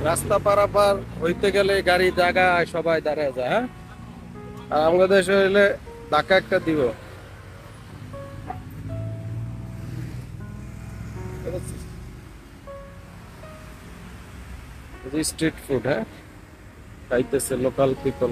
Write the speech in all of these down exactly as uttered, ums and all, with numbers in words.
রাস্তা পারাপার হইতে গেলে গাড়ি জায়গা সবাই দাঁড়ায় যায়। হ্যাঁ, আর আমাদের দেশে হইলে ধাক্কা একটা দিব। স্ট্রিট ফুড, হ্যাঁ, খাইতেছে লোকাল পিপল।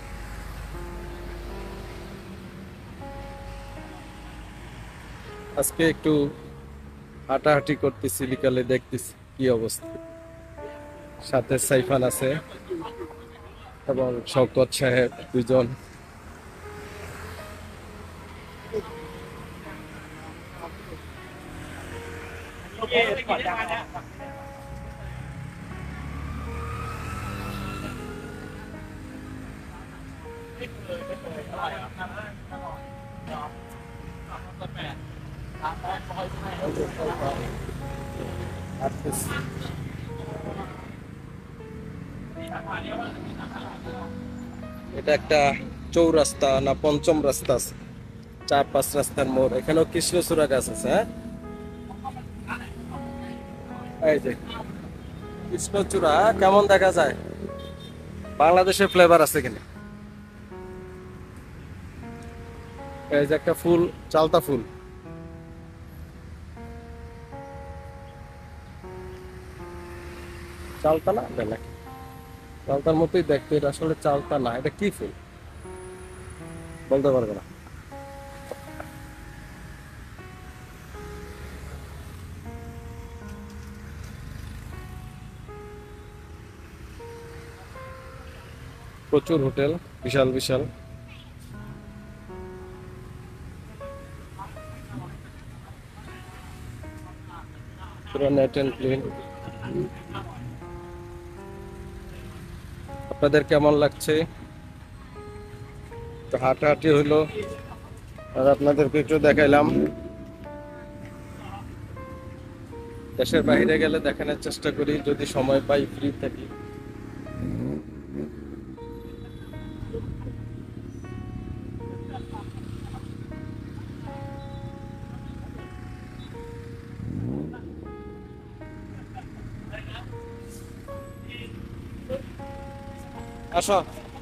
আজকে একটু হাঁটাহাঁটি করতেছি, বিকালে দেখতেছি কি অবস্থা। সাথে সাইফান আছে এবং শওকত সাহেব দুজন। এটা একটা চৌরাস্তা না পঞ্চম রাস্তা আছে, চার পাঁচ রাস্তার মোড়। এখানেও কৃষ্ণচূড়া গাছ আছে। হ্যাঁ, এই যে কৃষ্ণচূড়া কেমন দেখা যায়, বাংলাদেশের ফ্লেভার আছে কিনা। এই যে একটা ফুল, চালতা ফুল। চালতা না, নাকি চালতার মতোই দেখতে, এটা আসলে চালতা না। এটা কি ফুল বলতে পারবে না। প্রচুর হোটেল, বিশাল বিশাল। পুরো নেট এন্ড ক্লিন। আপনাদের কেমন লাগছে? তো হাঁটাহাঁটি হইলো, আর আপনাদেরকে একটু দেখাইলাম। দেশের বাইরে গেলে দেখানোর চেষ্টা করি যদি সময় পাই, ফ্রি থাকি। আসো,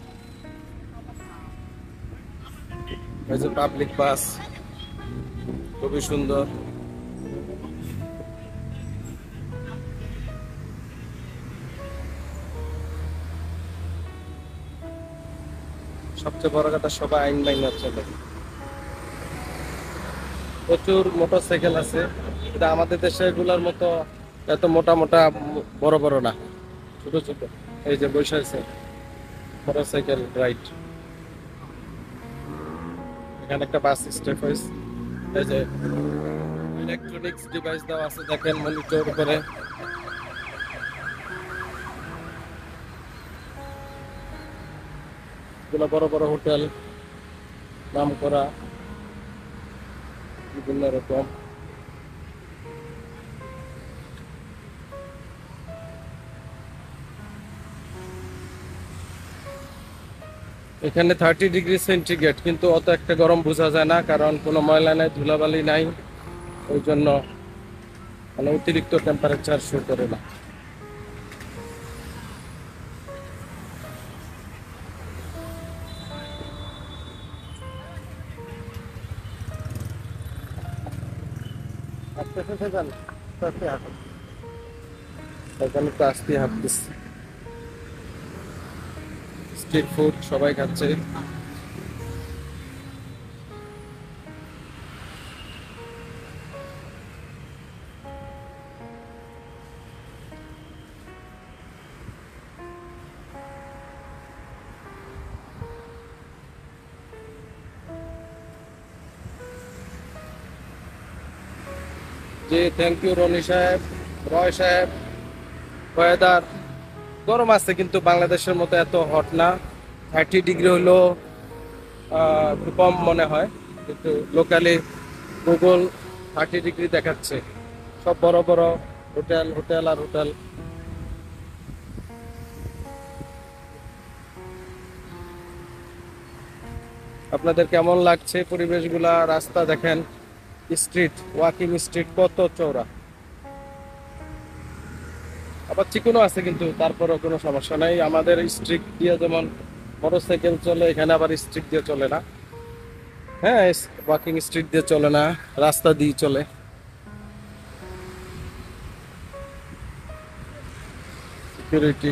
এই যে পাবলিক বাস, খুবই সুন্দর। সবচেয়ে বড় কথা, সবাই আইন মাইনে চলে। প্রচুর মোটরসাইকেল আছে, এটা আমাদের দেশে এগুলার মতো এত মোটা মোটা বড় বড় না, ছোট ছোট। এই যে বসে আছে মোটরসাইকেল রাইড। এখানে একটা বাস স্টপ হয়েছে। এই যে ইলেকট্রনিক্স ডিভাইস দেওয়া আছে, দেখেন মনিটর করে। এগুলো বড় বড় হোটেল, নাম করা বিভিন্ন রকম। এখানে থার্টি ডিগ্রি সেন্টিগ্রেড, কিন্তু অত একটা গরম বোঝা যায় না, কারণ কোনো ময়লা নাই, ধুলাবালি নাই। ওই জন্য মানে অতিরিক্ত টেম্পারেচার শো করে না। আস্তে আস্তে যান, আস্তে আস্তে হাঁটুন। এখানে তো আস্তে হাঁটতেছে। স্ট্রিট ফুড সবাই খাচ্ছে। জি, থ্যাংক ইউ রনি সাহেব, রয় সাহেব। ওয়েদার গরম আছে, কিন্তু বাংলাদেশের মতো এত হট না। থার্টি ডিগ্রি হলো একটু কম মনে হয়, কিন্তু লোকালি গুগল থার্টি ডিগ্রি দেখাচ্ছে। সব বড় বড় হোটেল, হোটেল আর হোটেল। আপনাদের কেমন লাগছে পরিবেশগুলা? রাস্তা দেখেন, স্ট্রিট, ওয়াকিং স্ট্রিট কত চওড়া। আবার চিকনও আছে, কিন্তু তারপরেও কোনো সমস্যা নাই। আমাদের স্ট্রিক দিয়ে যেমন মোটরসাইকেল চলে, এখানে আবার স্ট্রিক দিয়ে চলে না। হ্যাঁ, ওয়াকিং স্ট্রিট দিয়ে চলে না, রাস্তা দিয়ে চলে। সিকিউরিটি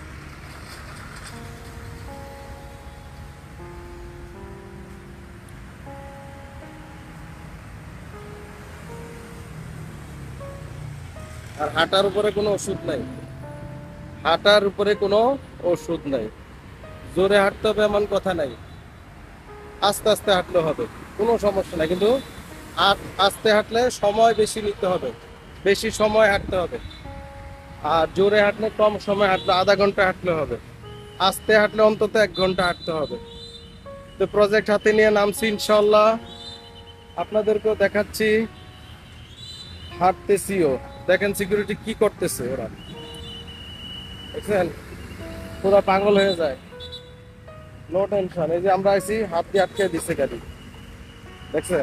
আর হাঁটার উপরে কোনো ওষুধ নাই, হাঁটার উপরে কোনো ওষুধ নাই। জোরে হাঁটতে হবে এমন কথা নাই, আস্তে আস্তে হাঁটলে হবে, কোনো সমস্যা নাই। কিন্তু আ- আস্তে হাঁটলে সময় বেশি নিতে হবে, বেশি সময় হাঁটতে হবে। আর জোরে হাঁটলে কম সময় হাঁটলে আধা ঘন্টা হাঁটলে হবে, আস্তে হাঁটলে অন্তত এক ঘন্টা হাঁটতে হবে। তো প্রজেক্ট হাতে নিয়ে নামছি ইনশাল্লাহ, আপনাদেরকেও দেখাচ্ছি, হাঁটতেছিও। দেখেন সিকিউরিটি কি করতেছে ওরা, দেখছেন, পুরো পাগল হয়ে যায়। নো টেনশন, এই যে আমরা আইছি, হাত দিয়ে আটকে দিচ্ছে গাড়ি, দেখছেন।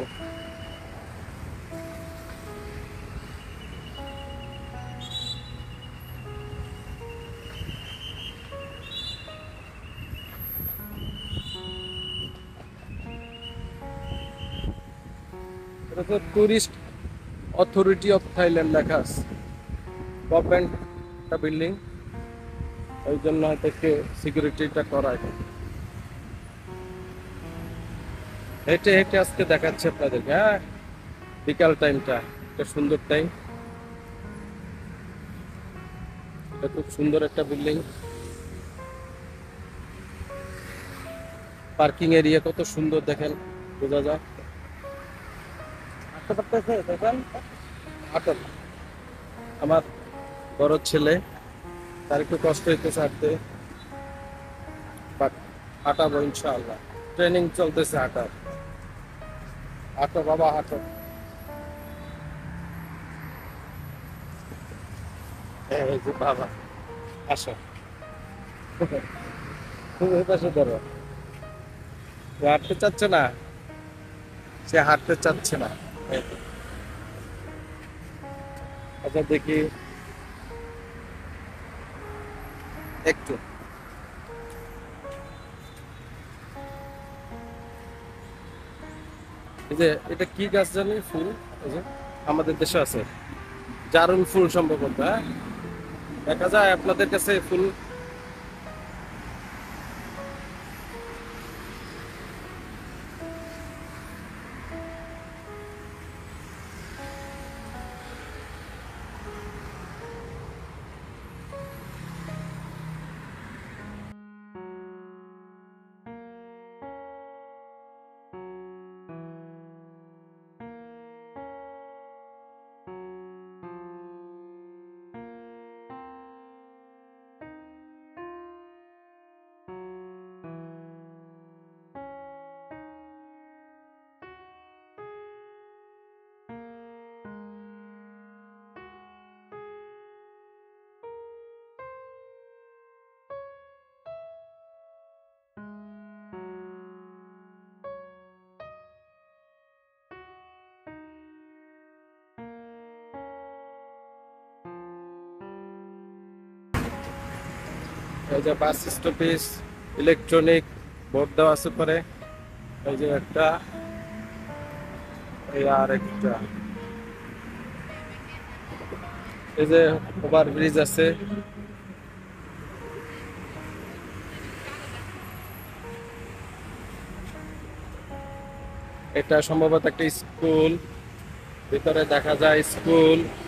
এটা তো টুরিস্ট অথরিটি অফ থাইল্যান্ড লেখা আছে, গভর্নমেন্ট একটা বিল্ডিং, ওই জন্য হয়তো একটু সিকিউরিটিটা করায়। হেঁটে হেঁটে আজকে দেখাচ্ছে আপনাদেরকে। হ্যাঁ, বিকাল টাইমটা একটা সুন্দর টাইম, এটা খুব সুন্দর একটা বিল্ডিং, পার্কিং এরিয়া কত সুন্দর দেখেন, বোঝা যায়। হাঁটতে পারতেছে দেখেন, হাঁটেন। আমার বড় ছেলে, তার একটু কষ্ট হইতেছে হাঁটতে, বাট হাঁটাবো ইনশাআল্লাহ, ট্রেনিং চলতেছে হাঁটার। হাঁটো বাবা হাঁটো। এই যে বাবা, আসো, তুমি এই পাশে ধরো। ও হাঁটতে চাচ্ছে না, সে হাঁটতে চাচ্ছে না। এই তো। আচ্ছা দেখি একটু, এই যে এটা কি গাছ জানি, ফুল, এই যে আমাদের দেশে আছে জারুল ফুল সম্ভবত। হ্যাঁ, দেখা যায় আপনাদের কাছে ফুল। এই যে বাস স্টপেজ, ইলেকট্রনিক বোর্ড দেওয়া আছে পরে, এই যে একটা, এই আর একটা, এই যে ওভার ব্রিজ আছে। এটা সম্ভবত একটা স্কুল, ভিতরে দেখা যায় স্কুল।